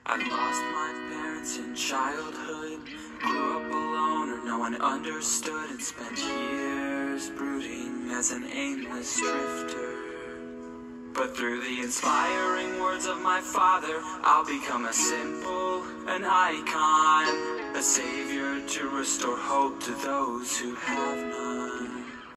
I lost my parents in childhood, grew up alone or no one understood, and spent years brooding as an aimless drifter. But through the inspiring words of my father, I'll become a symbol, an icon, a savior to restore hope to those who have none.